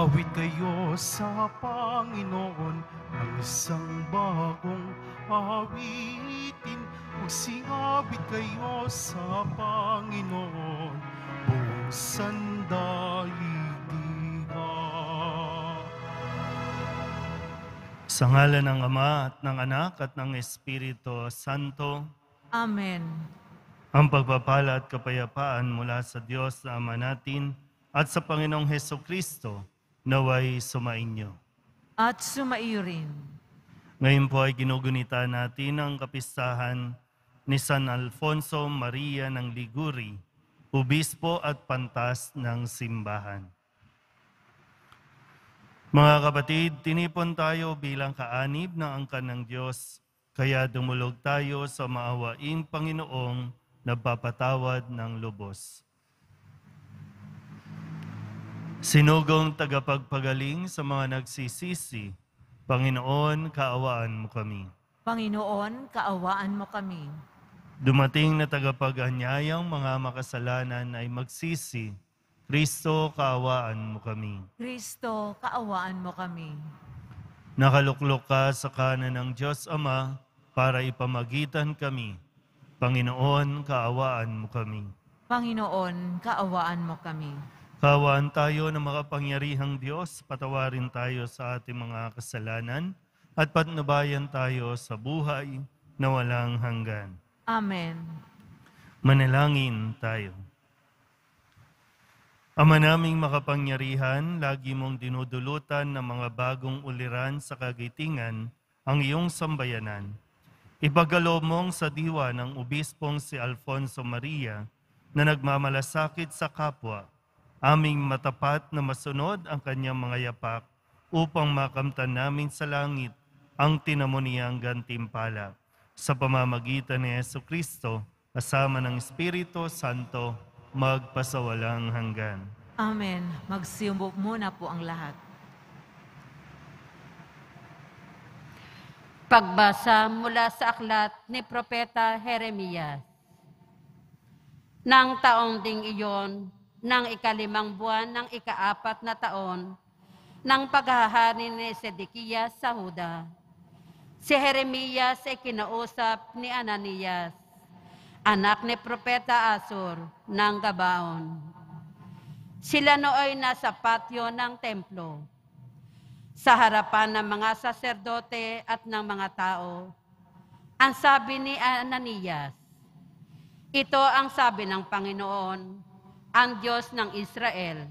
Awit kayo sa Panginoon ang isang bagong awitin. Magsingawit kayo sa Panginoon buong sandaigdigan. Sa ngalan ng Ama at ng Anak at ng Espiritu Santo. Amen. Ang pagpapala at kapayapaan mula sa Diyos na Ama natin at sa Panginoong Hesukristo naway sumainyo. At sumaiyo rin. Ngayon po ay ginugunita natin ang kapistahan ni San Alfonso Maria ng Liguri, Obispo at Pantas ng Simbahan. Mga kapatid, tinipon tayo bilang kaanib ng angkan ng Diyos, kaya dumulog tayo sa maawaing Panginoong nagpapatawad ng lubos. Sinugong tagapagpagaling sa mga nagsisisi, Panginoon, kaawaan mo kami. Panginoon, kaawaan mo kami. Dumating na tagapag-anyayang mga makasalanan ay magsisi, Kristo, kaawaan mo kami. Kristo, kaawaan mo kami. Nakaluklok ka sa kanan ng Diyos Ama para ipamagitan kami. Panginoon, kaawaan mo kami. Panginoon, kaawaan mo kami. Kaawaan tayo ng makapangyarihang Diyos, patawarin tayo sa ating mga kasalanan at patnubayan tayo sa buhay na walang hanggan. Amen. Manalangin tayo. Ama naming makapangyarihan, lagi mong dinudulutan ng mga bagong uliran sa kagitingan ang iyong sambayanan. Ipagkaloob mong sa diwa ng Obispong si Alfonso Maria na nagmamalasakit sa kapwa, aming matapat na masunod ang kanyang mga yapak upang makamtan namin sa langit ang tinamoniyang gantimpala. Sa pamamagitan ni Jesucristo, kasama ng Espiritu Santo, magpasawalang hanggan. Amen. Magsiyumbo muna po ang lahat. Pagbasa mula sa aklat ni Propeta Jeremias. Nang taong ding iyon, ng ikalimang buwan ng ikaapat na taon, ng paghahari ni Sedekias sa Huda, si Jeremias ay kinausap ni Ananias, anak ni Propeta Asur ng Gabaon. Sila nooy nasa patio ng templo, sa harapan ng mga saserdote at ng mga tao. Ang sabi ni Ananias, ito ang sabi ng Panginoon, ang Diyos ng Israel.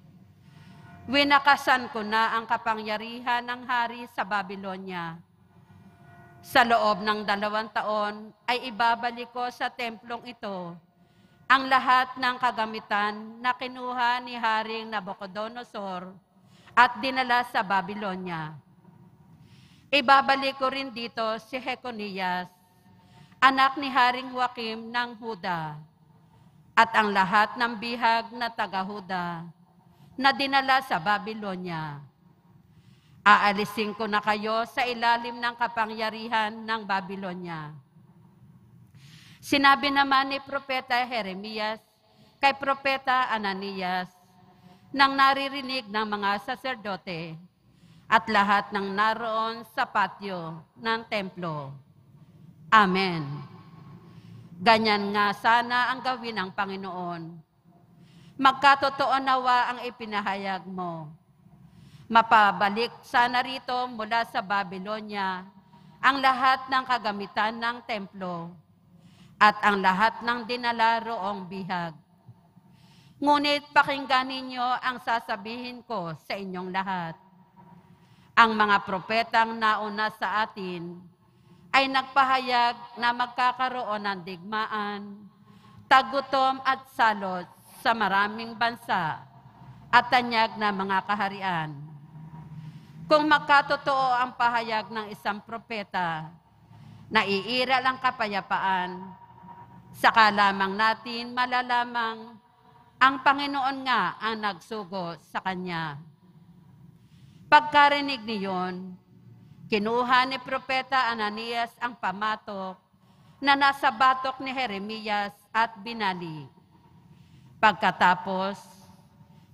Winakasan ko na ang kapangyarihan ng hari sa Babylonia. Sa loob ng 2 taon ay ibabalik ko sa templong ito ang lahat ng kagamitan na kinuha ni Haring Nabucodonosor at dinala sa Babylonia. Ibabalik ko rin dito si Jeconias, anak ni Haring Joaquim ng Huda, at ang lahat ng bihag na taga-Huda na dinala sa Babylonia. Aalisin ko na kayo sa ilalim ng kapangyarihan ng Babylonia. Sinabi naman ni Propeta Jeremias kay Propeta Ananias, nang naririnig ng mga saserdote at lahat ng naroon sa patio ng templo. Amen. Ganyan nga sana ang gawin ng Panginoon. Magkatotoo nawa ang ipinahayag mo. Mapabalik sana rito mula sa Babylonia ang lahat ng kagamitan ng templo at ang lahat ng dinala roong bihag. Ngunit pakinggan ninyo ang sasabihin ko sa inyong lahat. Ang mga propetang nauna sa atin ay nagpahayag na magkakaroon ng digmaan, tagutom at salot sa maraming bansa at tanyag na mga kaharian. Kung magkatotoo ang pahayag ng isang propeta, naiiral ang kapayapaan, saka lamang natin malalamang ang Panginoon nga ang nagsugo sa kanya. Pagkarinig niyon, kinuha ni Propeta Ananias ang pamatok na nasa batok ni Jeremias at binali. Pagkatapos,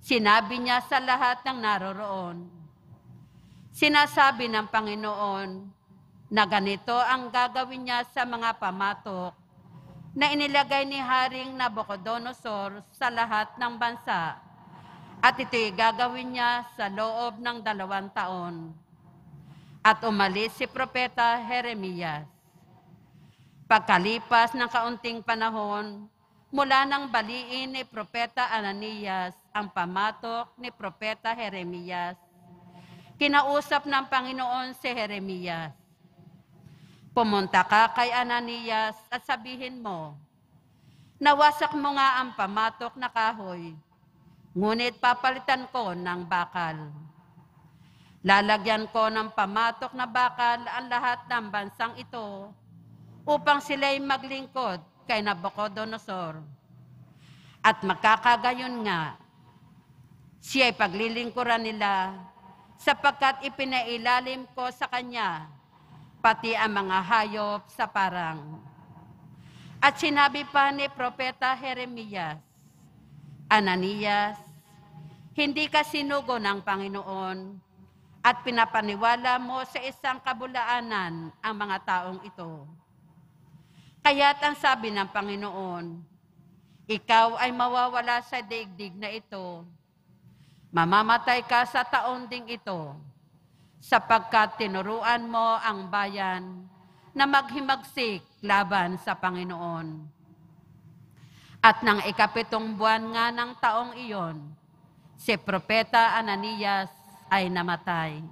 Sinabi niya sa lahat ng naroroon. Sinasabi ng Panginoon na ganito ang gagawin niya sa mga pamatok na inilagay ni Haring Nabucodonosor sa lahat ng bansa, at ito'y gagawin niya sa loob ng 2 taon. At umalis si Propeta Jeremias. Pagkalipas ng kaunting panahon, mula nang baliin ni Propeta Ananias ang pamatok ni Propeta Jeremias, kinausap ng Panginoon si Jeremias. Pumunta ka kay Ananias at sabihin mo, nawasak mo nga ang pamatok na kahoy, ngunit papalitan ko ng bakal. Lalagyan ko ng pamatok na bakal ang lahat ng bansang ito upang sila'y maglingkod kay Nabucodonosor. At magkakagayon nga, siya'y paglilingkuran nila sapagkat ipinailalim ko sa kanya pati ang mga hayop sa parang. At sinabi pa ni Propeta Jeremias, Ananias, hindi ka sinugo ng Panginoon at pinapaniwala mo sa isang kabulaanan ang mga taong ito. Kaya't ang sabi ng Panginoon, ikaw ay mawawala sa daigdig na ito. Mamamatay ka sa taon ding ito, sapagkat tinuruan mo ang bayan na maghimagsik laban sa Panginoon. At nang 7 buwan nga ng taong iyon, si Propeta Ananias ay namatay.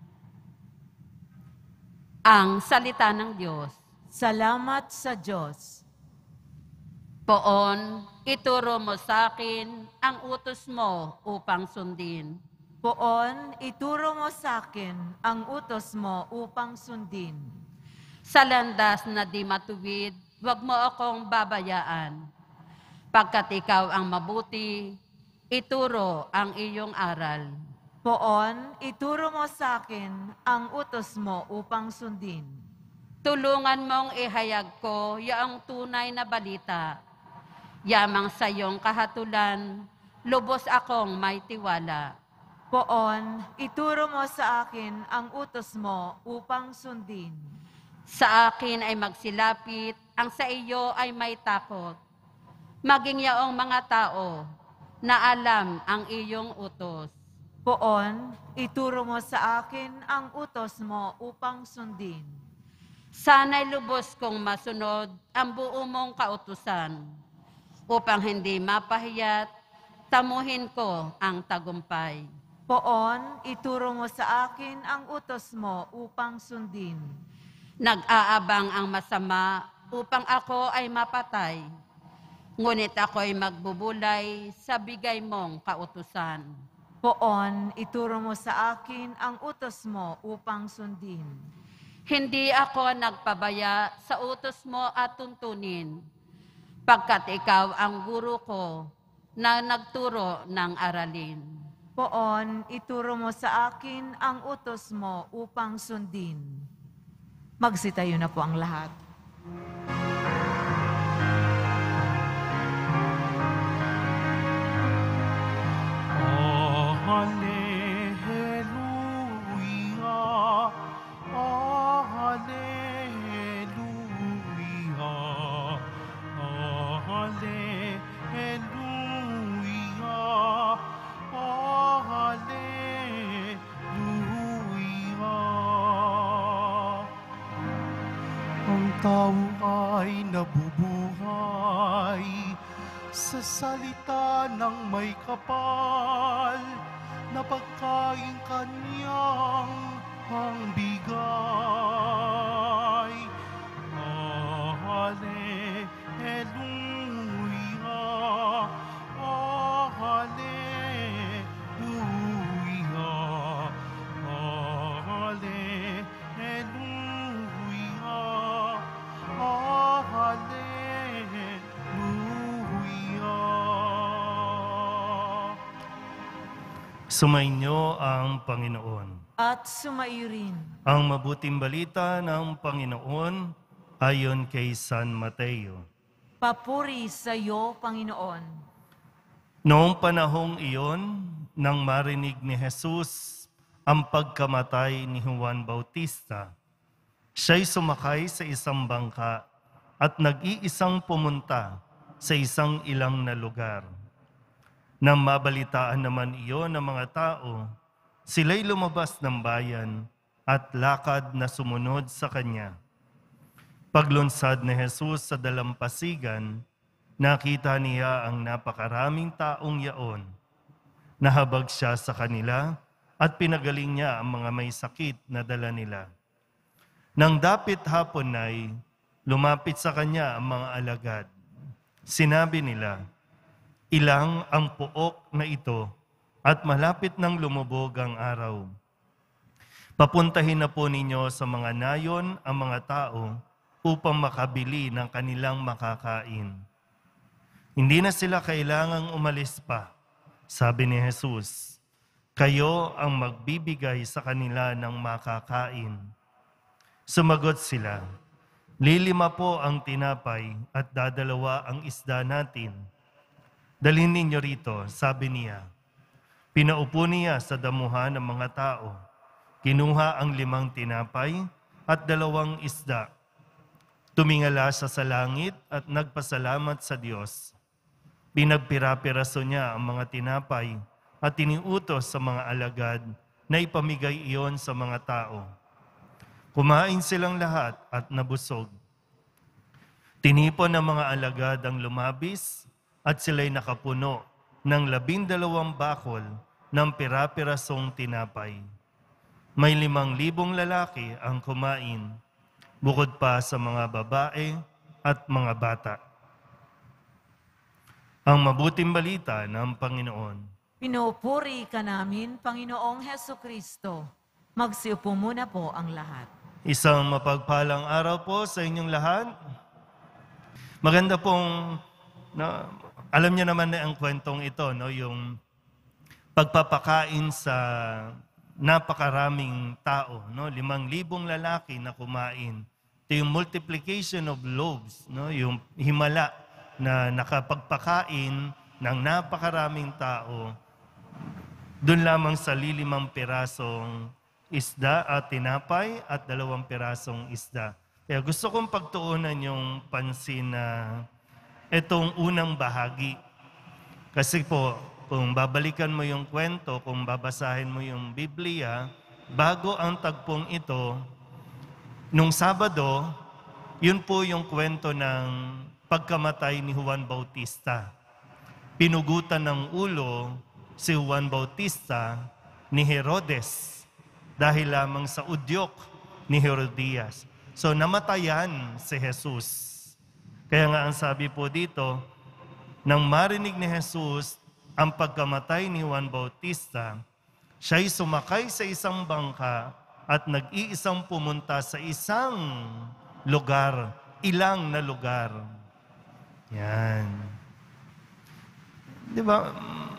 Ang salita ng Diyos. Salamat sa Diyos. Poon, ituro mo sa akin ang utos mo upang sundin. Poon, ituro mo sa akin ang utos mo upang sundin. Sa landas na di matuwid, huwag mo akong babayaan. Pagkat ikaw ang mabuti, ituro ang iyong aral. Poon, ituro mo sa akin ang utos mo upang sundin. Tulungan mong ihayag ko yaong tunay na balita. Yamang sa iyong kahatulan, lubos akong may tiwala. Poon, ituro mo sa akin ang utos mo upang sundin. Sa akin ay magsilapit, ang sa iyo ay may takot. Maging yaong mga tao na alam ang iyong utos. Poon, ituro mo sa akin ang utos mo upang sundin. Sana'y lubos kong masunod ang buo mong kautusan, upang hindi mapahiyat, tamuhin ko ang tagumpay. Poon, ituro mo sa akin ang utos mo upang sundin. Nag-aabang ang masama upang ako ay mapatay, ngunit ako'y magbubulay sa bigay mong kautusan. Poon, ituro mo sa akin ang utos mo upang sundin. Hindi ako nagpabaya sa utos mo at tuntunin, pagkat ikaw ang guro ko na nagturo ng aralin. Poon, ituro mo sa akin ang utos mo upang sundin. Magsitayo na po ang lahat. Hallelujah, hallelujah, hallelujah, hallelujah. Ang tao ay nabubuhay sa salita ng may kapal na pagkain kanyang hangbigay. Hallelujah, hallelujah, hallelujah, hallelujah. Sumainyo ang Panginoon. At sumaiyo rin. Ang mabuting balita ng Panginoon ayon kay San Mateo. Papuri sa iyo, Panginoon. Noong panahong iyon, nang marinig ni Jesus ang pagkamatay ni Juan Bautista, siya'y sumakay sa isang bangka at nag-iisang pumunta sa isang ilang na lugar. Nang mabalitaan naman iyon ng mga tao, sila'y lumabas ng bayan at lakad na sumunod sa kanya. Paglunsad ni Jesus sa dalampasigan, nakita niya ang napakaraming taong yaon. Nahabag siya sa kanila at pinagaling niya ang mga may sakit na dala nila. Nang dapit hapon ay lumapit sa kanya ang mga alagad. Sinabi nila, "Ilang ang puok na ito at malapit nang lumubog ang araw. Papuntahin na po ninyo sa mga nayon ang mga tao upang makabili ng kanilang makakain." Hindi na sila kailangang umalis pa, sabi ni Jesus. Kayo ang magbibigay sa kanila ng makakain. Sumagot sila, "Lilima po ang tinapay at dadalawa ang isda natin. Dalhin ninyo rito," sabi niya. Pinaupo niya sa damuhan ng mga tao. Kinuha ang 5 tinapay at 2 isda. Tumingala siya sa langit at nagpasalamat sa Diyos. Pinagpira-piraso niya ang mga tinapay at tiniutos sa mga alagad na ipamigay iyon sa mga tao. Kumain silang lahat at nabusog. Tinipon ng mga alagad ang lumabis at sila'y nakapuno ng 12 bakol ng pira-pirasong tinapay. May 5,000 lalaki ang kumain, bukod pa sa mga babae at mga bata. Ang mabuting balita ng Panginoon. Pinupuri ka namin, Panginoong Hesukristo. Magsiupo muna po ang lahat. Isang mapagpalang araw po sa inyong lahat. Maganda pong, alam niyo naman na ang kwentong ito, yung pagpapakain sa napakaraming tao, 5,000 lalaki na kumain. Ito yung multiplication of loaves, yung himala na nakapagpakain ng napakaraming tao doon lamang sa 5 pirasong isda at tinapay at 2 pirasong isda. Kaya gusto kong pagtuunan yung pansin na itong unang bahagi. Kasi po, kung babalikan mo yung kwento, kung babasahin mo yung Biblia, bago ang tagpong ito, nung Sabado, yun po yung kwento ng pagkamatay ni Juan Bautista. Pinugutan ng ulo si Juan Bautista ni Herodes dahil lamang sa udyok ni Herodias. So namatayan si Jesus. Kaya nga ang sabi po dito, nang marinig ni Jesus ang pagkamatay ni Juan Bautista, siya'y sumakay sa isang bangka at nag-iisang pumunta sa isang lugar, ilang na lugar. Yan. Di ba?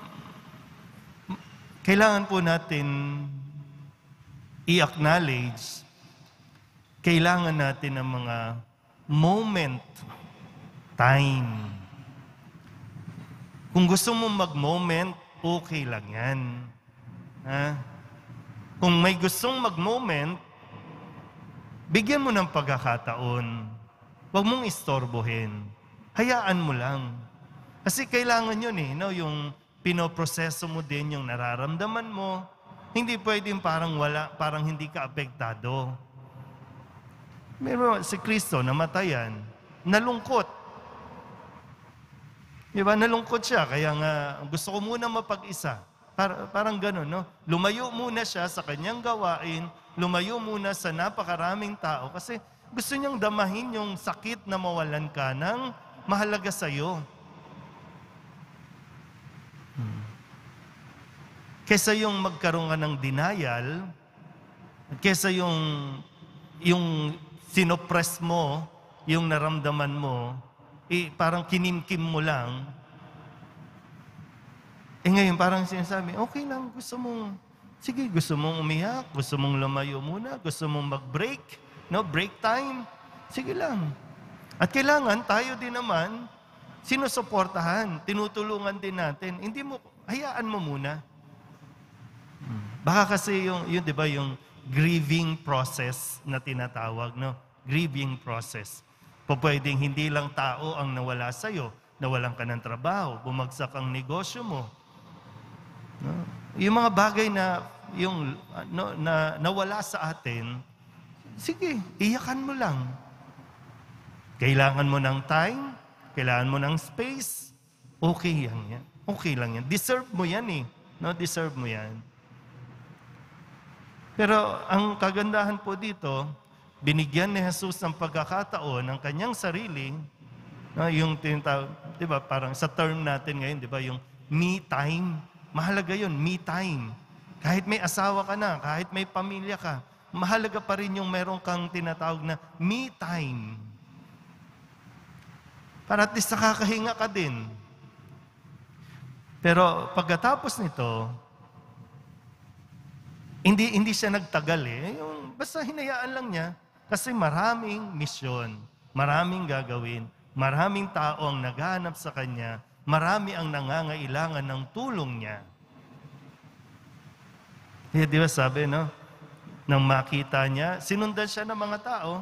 Kailangan po natin i-acknowledge, kailangan natin ng mga moment, time. Kung gusto mo mag-moment, okay lang yan. Ha? Kung may gustong mag-moment, bigyan mo ng pagkakataon. Huwag mong istorbohin. Hayaan mo lang. Kasi kailangan yun yung pinoproseso mo din yung nararamdaman mo. Hindi pwedeng parang wala, parang hindi ka apektado. Meron si Kristo, namatayan, nalungkot. Diba? Nalungkot siya, kaya nga gusto ko muna mapag-isa. Parang gano'n, Lumayo muna siya sa kanyang gawain, lumayo muna sa napakaraming tao kasi gusto niyang damahin yung sakit na mawalan ka ng mahalaga sa'yo. Kesa yung magkaroon ka ng denial, kesa yung sinopress mo, yung naramdaman mo, parang kinimkim mo lang. Ngayon parang sinasabi, okay lang, gusto mong umiyak, gusto mong lumayo muna, gusto mong mag-break, break time, sige lang. At kailangan tayo din naman, sinusuportahan, tinutulungan din natin. Hindi mo, hayaan mo muna. Baka kasi yung 'di ba, yung grieving process na tinatawag, no? Grieving process. Pwedeng hindi lang tao ang nawala sa'yo, nawalan ka ng trabaho, bumagsak ang negosyo mo. No? Yung mga bagay na nawala sa atin, sige, iyakan mo lang. Kailangan mo ng time, kailangan mo ng space, okay yan. Okay lang yan. Deserve mo yan eh. No, deserve mo yan. Pero ang kagandahan po dito, binigyan ni Jesus ng pagkakataon ng kanyang sarili, no, yung tinatawag, 'di ba, parang sa term natin ngayon, 'di ba, yung me time. Mahalaga 'yun, me time. Kahit may asawa ka na, kahit may pamilya ka, mahalaga pa rin yung meron kang tinatawag na me time. Para at least nakakahinga ka din. Pero pagkatapos nito, hindi siya nagtagal eh. Yung, basta hinayaan lang niya. Kasi maraming misyon, maraming gagawin, maraming tao ang naghahanap sa kanya, marami ang nangangailangan ng tulong niya. Di ba sabi, no? Nang makita niya, sinundan siya ng mga tao.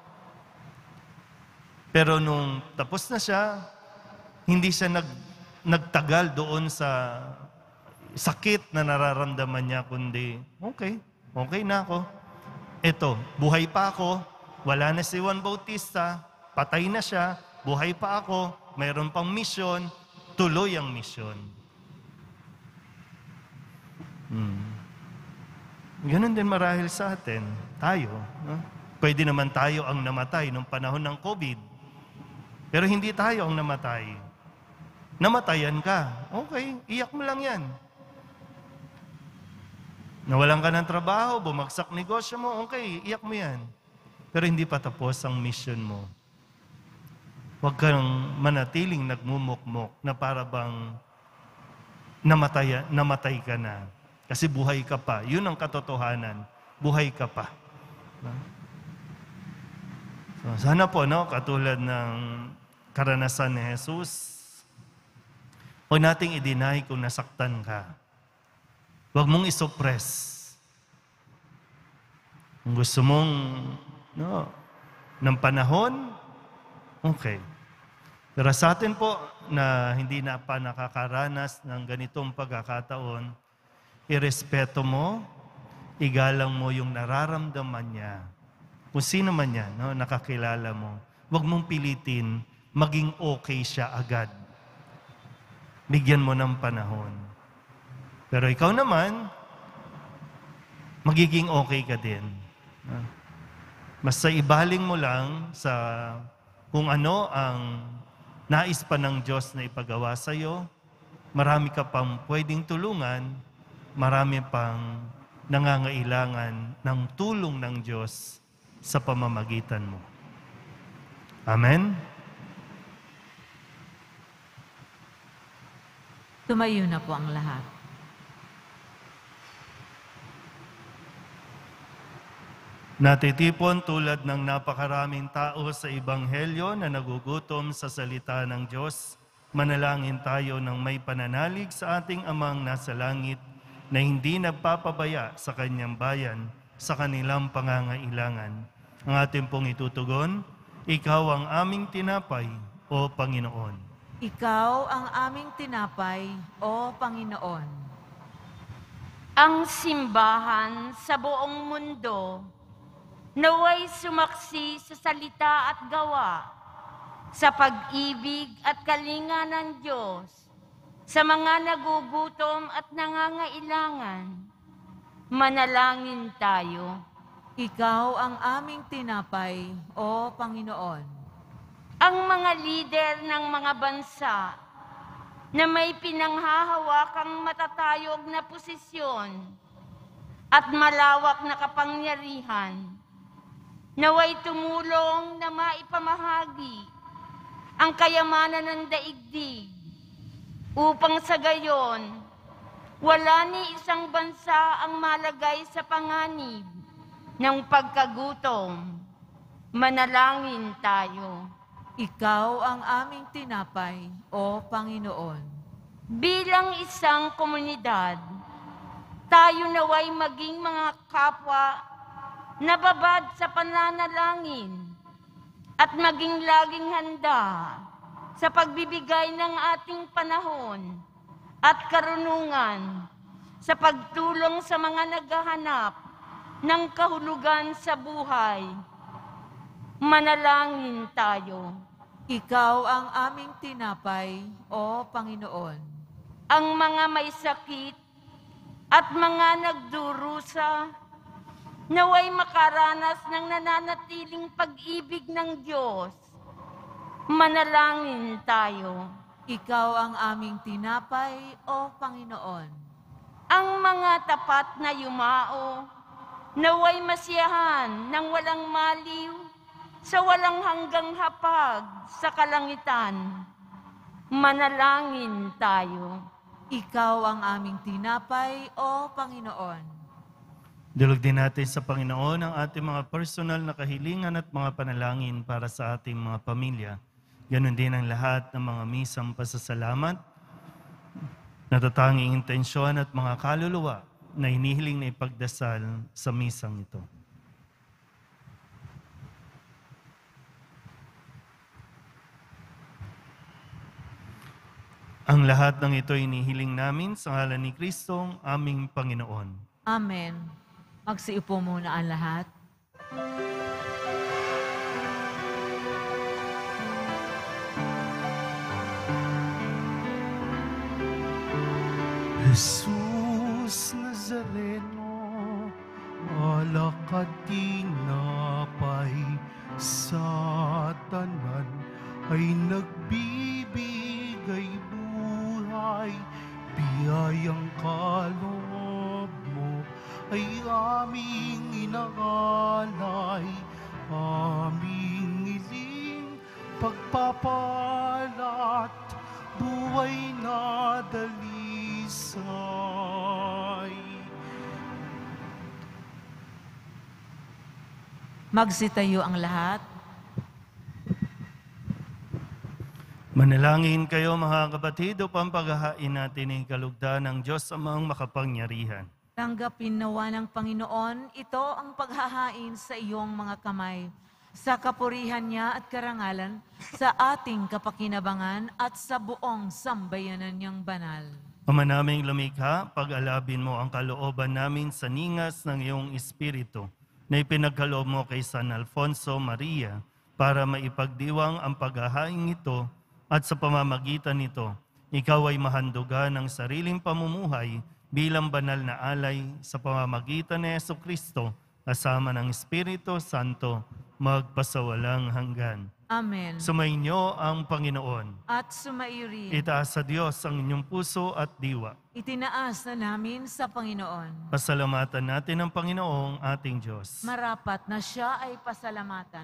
Pero nung tapos na siya, hindi siya nagtagal doon sa sakit na nararamdaman niya, kundi, okay na ako. Eto, buhay pa ako, wala na si Juan Bautista, patay na siya, buhay pa ako, mayroon pang misyon, tuloy ang misyon. Ganon din marahil sa atin, tayo. No? Pwede naman tayo ang namatay nung panahon ng COVID, pero hindi tayo ang namatay. Namatayan ka, okay, iyak mo lang yan. Nawalan ka ng trabaho, bumagsak negosyo mo, okay, iyak mo yan. Pero hindi pa tapos ang mission mo. Huwag kang manatiling nagmumukmok na para bang namatay ka na. Kasi buhay ka pa. Yun ang katotohanan. Buhay ka pa. So, sana po, no, katulad ng karanasan ni Jesus, huwag nating i-deny kung nasaktan ka. Huwag mong isuppress. Kung gusto mong ng panahon, okay. Pero sa atin po na hindi na pa nakakaranas ng ganitong pagkakataon, irespeto mo, igalang mo yung nararamdaman niya. Kung sino man yan, no, nakakilala mo, huwag mong pilitin maging okay siya agad. Bigyan mo ng panahon. Pero ikaw naman, magiging okay ka din. Basta ibaling mo lang sa kung ano ang nais pa ng Diyos na ipagawa sa iyo. Marami ka pang pwedeng tulungan, marami pang nangangailangan ng tulong ng Diyos sa pamamagitan mo. Amen? Tumayo na po ang lahat. Natitipon tulad ng napakaraming tao sa Ebanghelyo na nagugutom sa salita ng Diyos, manalangin tayo ng may pananalig sa ating Amang nasa langit na hindi nagpapabaya sa kanyang bayan sa kanilang pangangailangan. Ang ating pong itutugon, Ikaw ang aming tinapay, O Panginoon. Ikaw ang aming tinapay, O Panginoon. Ang simbahan sa buong mundo naway sumaksi sa salita at gawa, sa pag-ibig at kalinga ng Diyos, sa mga nagugutom at nangangailangan. Manalangin tayo. Ikaw ang aming tinapay, O Panginoon. Ang mga lider ng mga bansa na may pinanghahawakang matatayog na posisyon at malawak na kapangyarihan, naway tumulong na maipamahagi ang kayamanan ng daigdig upang sa gayon wala ni isang bansa ang malagay sa panganib ng pagkagutom. Manalangin tayo. Ikaw ang aming tinapay, O Panginoon. Bilang isang komunidad, tayo naway maging mga kapwa na babad sa pananalangin at maging laging handa sa pagbibigay ng ating panahon at karunungan sa pagtulong sa mga naghahanap ng kahulugan sa buhay. Manalangin tayo. Ikaw ang aming tinapay, O Panginoon. Ang mga may sakit at mga nagdurusa, naway makaranas ng nananatiling pag-ibig ng Diyos. Manalangin tayo. Ikaw ang aming tinapay, O Panginoon. Ang mga tapat na yumao, naway masiyahan ng walang maliw, sa walang hanggang hapag sa kalangitan. Manalangin tayo. Ikaw ang aming tinapay, O Panginoon. Dulog din natin sa Panginoon ang ating mga personal na kahilingan at mga panalangin para sa ating mga pamilya. Ganon din ang lahat ng mga misang pasasalamat, natatanging intensyon at mga kaluluwa na hinihiling na ipagdasal sa misang ito. Ang lahat ng ito inihiling namin sa ngalan ni Kristo, aming Panginoon. Amen. Magsiupo muna ang lahat. Jesus Nazareno, alak at tinapay sa tanan ay nagbibigay buhay, biyayang kaloob mo ay aming inaalay, aming iling pagpapalat, buhay na dalisay. Magsitayo ang lahat. Manalangin kayo mga kapatid upang paghahain natin ang kalugdan ng Diyos amang makapangyarihan. Tanggapin nawa ng Panginoon, ito ang paghahain sa iyong mga kamay, sa kapurihan niya at karangalan, sa ating kapakinabangan at sa buong sambayanan niyang banal. Ama naming lumikha, pag-alabin mo ang kalooban namin sa ningas ng iyong Espiritu na ipinagkaloob mo kay San Alfonso Maria para maipagdiwang ang paghahain ito at sa pamamagitan nito, ikaw ay mahandugan ng sariling pamumuhay bilang banal na alay sa pamamagitan ni Jesucristo kasama ng Espiritu Santo magpasawalang hanggan. Amen. Sumainyo ang Panginoon. At sumaiyo rin. Itaas sa Diyos ang inyong puso at diwa. Itinaas na namin sa Panginoon. Pasalamatan natin ang Panginoong ating Diyos. Marapat na siya ay pasalamatan.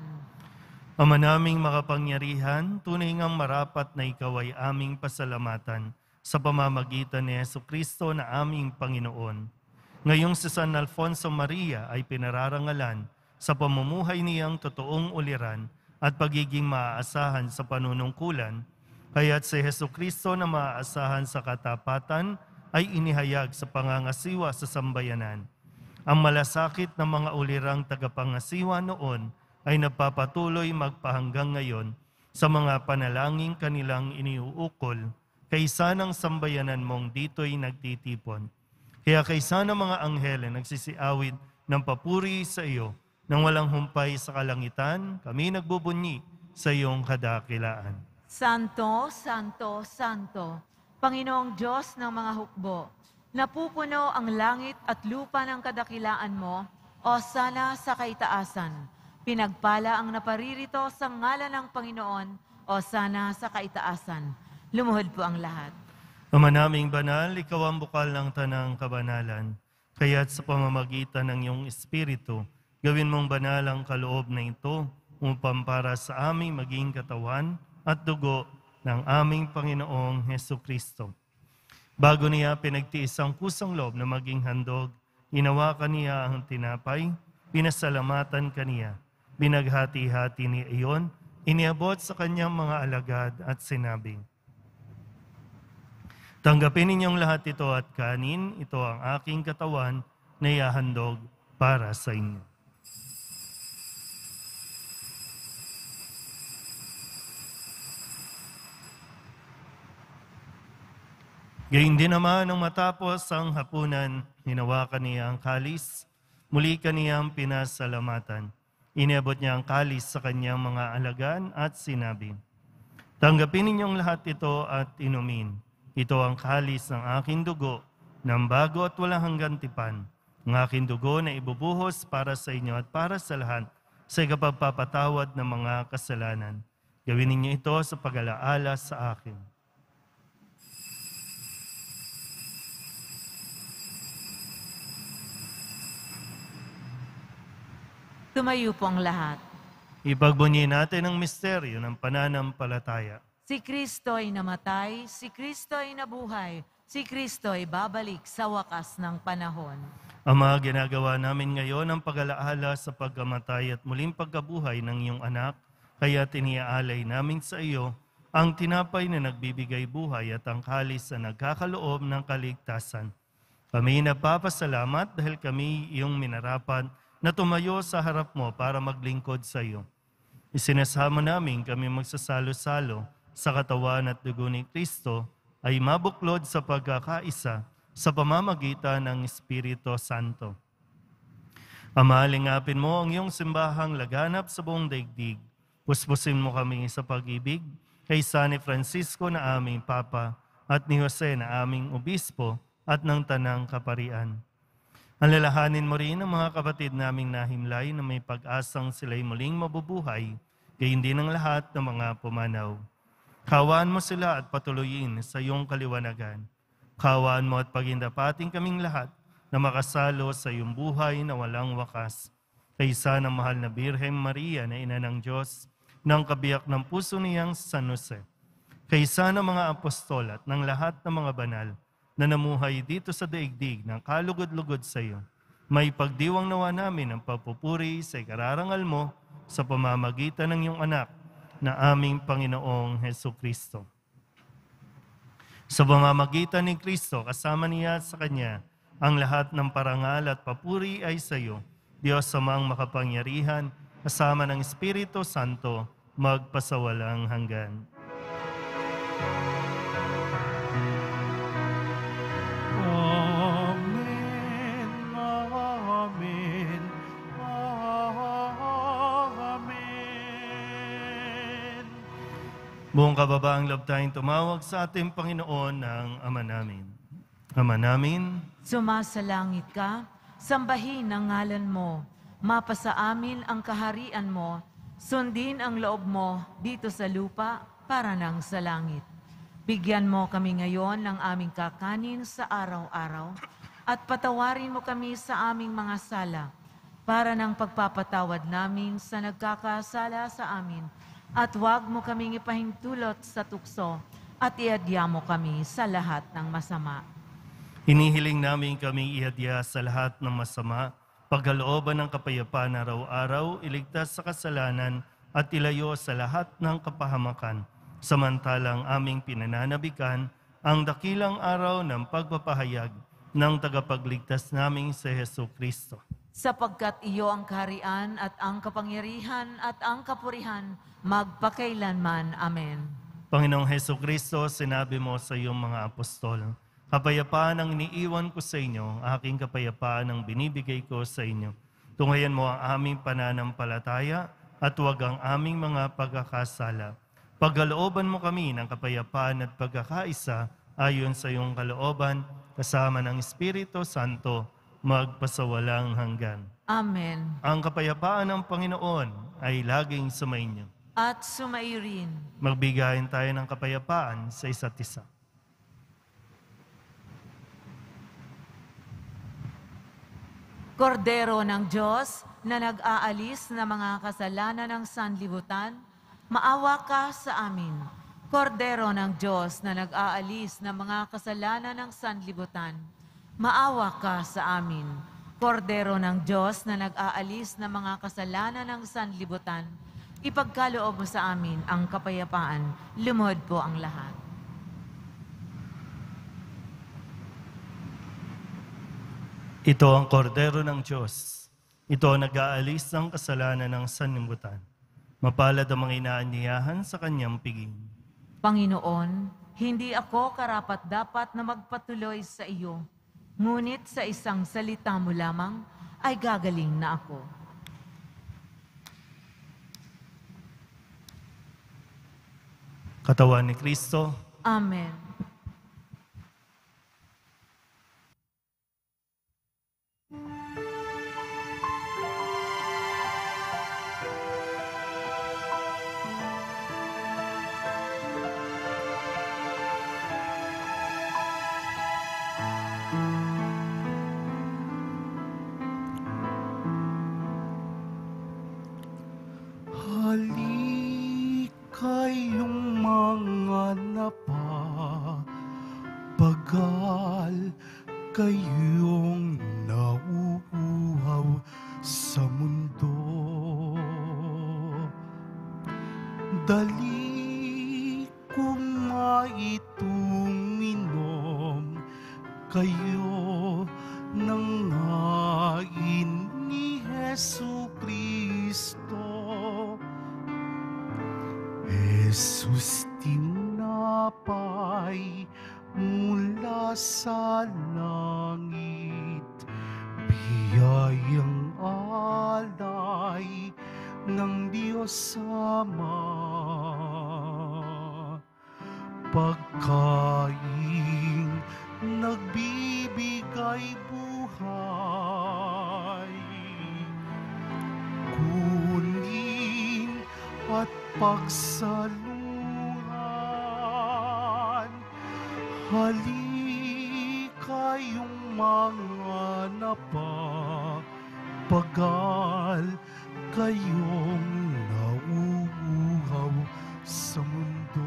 Ama naming makapangyarihan, tunay ngang marapat na ikaw ay aming pasalamatan sa pamamagitan ni Jesucristo na aming Panginoon. Ngayong si San Alfonso Maria ay pinararangalan sa pamumuhay niyang totoong uliran at pagiging maaasahan sa panunungkulan, kaya't si Jesucristo na maaasahan sa katapatan ay inihayag sa pangangasiwa sa sambayanan. Ang malasakit ng mga ulirang tagapangasiwa noon ay nagpapatuloy magpahanggang ngayon sa mga panalangin kanilang iniuukol, kaysa ng sambayanan mong dito'y nagtitipon. Kaya kaysa ng mga anghel na nagsisiawit ng papuri sa iyo, nang walang humpay sa kalangitan, kami nagbubunyi sa iyong kadakilaan. Santo, Santo, Santo, Panginoong Diyos ng mga hukbo, napupuno ang langit at lupa ng kadakilaan mo, o sana sa kaitaasan. Pinagpala ang naparirito sa ngalan ng Panginoon, o sana sa kaitaasan. Lumuhod po ang lahat. Ama naming banal, ikaw ang bukal ng tanang kabanalan, kaya't sa pamamagitan ng iyong Espiritu, gawin mong banal ang kaloob na ito upang para sa aming maging katawan at dugo ng aming Panginoong Hesukristo. Bago niya pinagtiis ang kusang loob na maging handog, inawakan niya ang tinapay, pinasalamatan kaniya, binaghati-hati niya iyon, iniabot sa kanyang mga alagad at sinabi, "Tanggapin ninyong lahat ito at kanin, ito ang aking katawan na ihahandog para sa inyo." Gayun din naman nang matapos ang hapunan, hinawakan niya ang kalis, muli kaniyang pinasalamatan. Iniabot niya ang kalis sa kanyang mga alagan at sinabi, "Tanggapin ninyong lahat ito at inumin. Ito ang kalis ng aking dugo, ng bago at walang hanggang tipan. Ang aking dugo na ibubuhos para sa inyo at para sa lahat sa ikapagpapatawad ng mga kasalanan. Gawin ninyo ito sa pag-alaala sa akin." Tumayo po ang lahat. Ipagbunyi natin ang misteryo ng pananampalataya. Si Kristo ay namatay, si Kristo ay nabuhay, si Kristo ay babalik sa wakas ng panahon. Ama, ginagawa namin ngayon ang pag-alaala sa pagkamatay at muling pagkabuhay ng iyong anak, kaya tiniaalay namin sa iyo ang tinapay na nagbibigay buhay at ang kalis na nagkakaloob ng kaligtasan. Kami napapasalamat dahil kami iyong minarapat na tumayo sa harap mo para maglingkod sa iyo. Isinasama namin kami magsasalo-salo sa katawan at dugo ni Kristo ay mabuklod sa pagkakaisa sa pamamagitan ng Espiritu Santo. Ama, lingapin mo ang iyong simbahang laganap sa buong daigdig. Puspusin mo kami sa pag-ibig kay San Francisco na aming Papa at ni Jose na aming Obispo at ng Tanang Kaparian. Alalahanin mo rin ang mga kapatid naming nahimlay na may pag-asang sila'y muling mabubuhay, gayon din ang lahat ng mga pumanaw. Kawaan mo sila at patuloyin sa iyong kaliwanagan. Kawaan mo at pagindapating kaming lahat na makasalo sa iyong buhay na walang wakas. Kaysa ng mahal na Birhen Maria na ina ng Diyos, ng kabiyak ng puso niyang San Jose. Kaysa ng mga apostol at ng lahat ng mga banal na namuhay dito sa daigdig ng kalugod-lugod sa iyo, may pagdiwang nawa namin ang papupuri sa ikararangal mo sa pamamagitan ng iyong anak na aming Panginoong Hesukristo. Sa pamamagitan ni Kristo, kasama niya sa Kanya, ang lahat ng parangal at papuri ay sa iyo, Diyos Amang makapangyarihan, kasama ng Espiritu Santo, magpasawalang hanggan. Amen, amen, amen. Buong kababaang loob tayong tumawag sa ating Panginoon ng Ama namin. Ama namin, Sumasalangit ka, sambahin ang ngalan mo, mapasa amin ang kaharian mo, sundin ang loob mo dito sa lupa para nang sa langit. Bigyan mo kami ngayon ng aming kakanin sa araw-araw at patawarin mo kami sa aming mga sala para ng pagpapatawad namin sa nagkakasala sa amin at huwag mo kaming ipahintulot sa tukso at iadya mo kami sa lahat ng masama. hinihiling namin kaming ihadya sa lahat ng masama, pagkalooban ng kapayapaan araw-araw, iligtas sa kasalanan at ilayo sa lahat ng kapahamakan. Samantalang aming pinananabikan ang dakilang araw ng pagpapahayag ng tagapagligtas naming si Hesukristo. Sapagkat iyo ang kaharian at ang kapangyarihan at ang kapurihan magpakailanman. Amen. Panginoong Hesukristo, sinabi mo sa iyong mga apostol, "Kapayapaan ang iniiwan ko sa inyo, aking kapayapaan ang binibigay ko sa inyo. Tunghayan mo ang aming pananampalataya at huwag ang aming mga pagkakasala. Pagkalooban mo kami ng kapayapaan at pagkakaisa ayon sa iyong kalooban, kasama ng Espiritu Santo, magpasawalang hanggan." Amen. Ang kapayapaan ng Panginoon ay laging sumainyo. At sumaiyo rin. Magbigayin tayo ng kapayapaan sa isa't isa. Kordero ng Diyos na nag-aalis na mga kasalanan ng sanlibutan, maawa ka sa amin. Kordero ng Diyos na nag-aalis na mga kasalanan ng sanlibutan, maawa ka sa amin. Kordero ng Diyos na nag-aalis na mga kasalanan ng sanlibutan, Ipagkaloob mo sa amin ang kapayapaan. Lumuhod po ang lahat. Ito ang kordero ng Diyos. Ito ang nag-aalis ng kasalanan ng sanlibutan. Mapalad ang mga inaanyayahan sa kanyang piging. Panginoon, hindi ako karapat-dapat na magpatuloy sa iyo, ngunit sa isang salita mo lamang ay gagaling na ako. Katawan ni Kristo, Amen. Halikayong mga napapagal, kayong nauuhaw sa mundo. Dali kong maituminom, kayo nangain ni Jesu Kristo. Jesus, tinapay mula sa langit, biyayang alay ng Diyos Ama. Pagkain nagbibigay buhay, kunin at pagsaluhan. Halikayong mga napapagal, kayong nauuhaw sa mundo.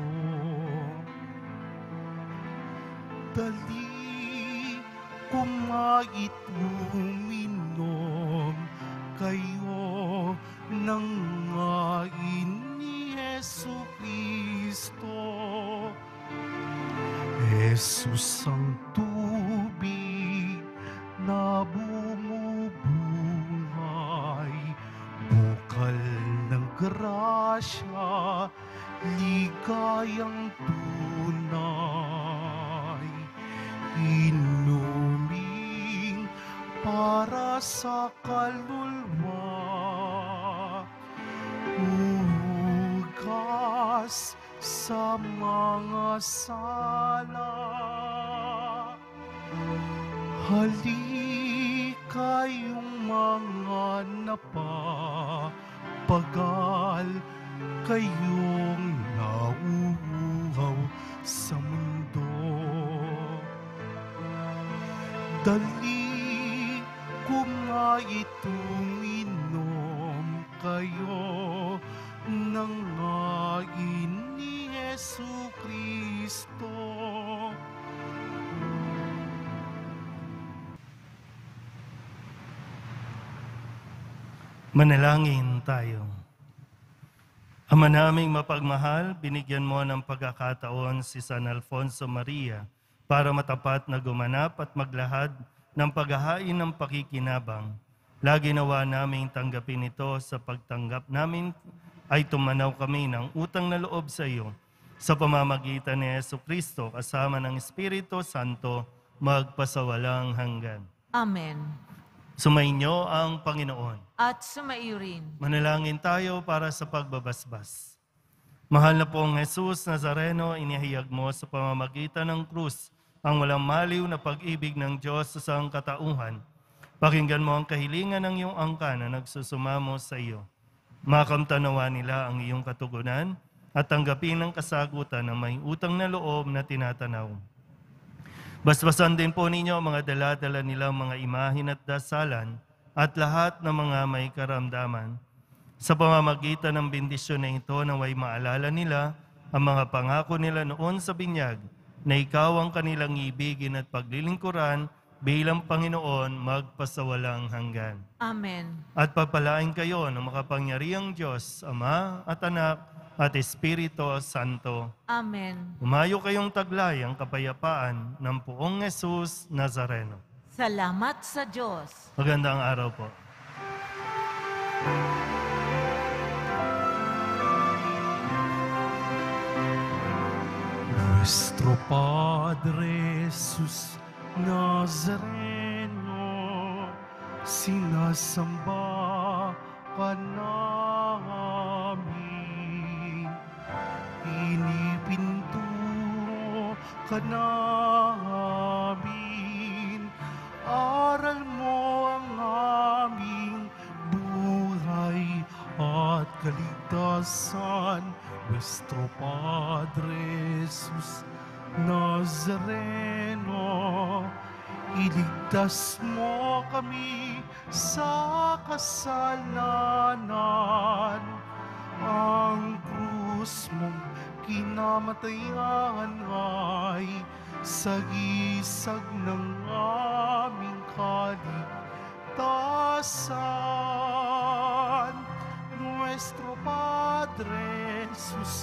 Dali kumait uminom, kayo nangain ni Jesu Kristo. Jesus ang tubig na bumubuhay, bukal ng grasya, ligayang tunay. Inuming para sa kaluluwa, hugas sa mga sala. Halikayong mga napapagal, kayong nauuhaw sa mundo. Dali kumait uminom, kayo nangain ni Jesu Kristo. manalangin tayo. Ama naming mapagmahal, binigyan mo ng pagkakataon si San Alfonso Maria para matapat na gumanap at maglahad ng paghahain ng pakikinabang. Lagi nawa naming tanggapin ito sa pagtanggap namin ay tumanaw kami ng utang na loob sa iyo. Sa pamamagitan ni Yesu Kristo kasama ng Espiritu Santo, magpasawalang hanggan. Amen. Sumainyo ang Panginoon. At sumaiyo rin. Manalangin tayo para sa pagbabasbas. Mahal na pong Jesus Nazareno, inihayag mo sa pamamagitan ng krus ang walang maliw na pag-ibig ng Diyos sa sangkatauhan. Pakinggan mo ang kahilingan ng iyong angka na nagsusumamo sa iyo. Makamtanawa nila ang iyong katugunan at tanggapin ang kasagutan ng may utang na loob na tinatanaw. Basbasan din po ninyo ang mga dala-dala nilang mga imahin at dasalan at lahat ng mga may karamdaman. Sa pamamagitan ng bendisyon na ito, naway maalala nila ang mga pangako nila noon sa binyag na ikaw ang kanilang ibigin at paglilingkuran bilang Panginoon magpasawalang hanggan. Amen. At papalain kayo ng makapangyarihang Diyos, Ama at Anak at Espiritu Santo. Amen. Umayo kayong taglay ang kapayapaan ng Poong Jesus Nazareno. Salamat sa Diyos. Magandang araw po. Nuestro Padre Jesus Nazareno, sinasamba ka namin. Pinipinto ka namin. Aral mo ang aming buhay at kaligtasan. Nuestro Padre Jesus Nazareno, iligtas mo kami sa kasalanan. Ang krus mong kinamatayan ay sagisag ng aming kaligtasan. Nuestro Padre Jesus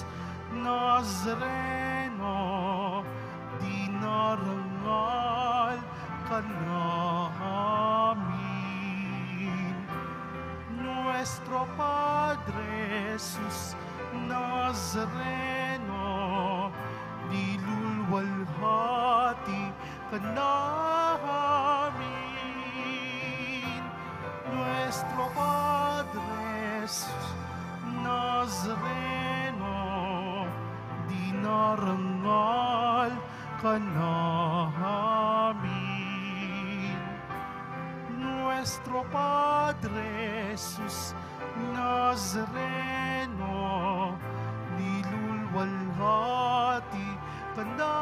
Nazareno, dinarangal ka namin. Nuestro Padre Jesus Nazareno, nilulwalhati ka namin. Nuestro Padre Jesus Nazareno, dinarangal ka namin. Nuestro Padre Jesus Nazareno, nilulwalhati ka namin.